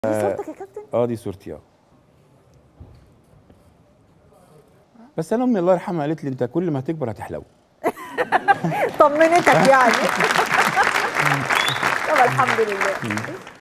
دي صورتك يا كابتن؟ دي صورتي بس انا امي الله يرحمها قالت لي انت كل ما هتكبر هتحلو. طمنتك يعني. طب الحمد لله.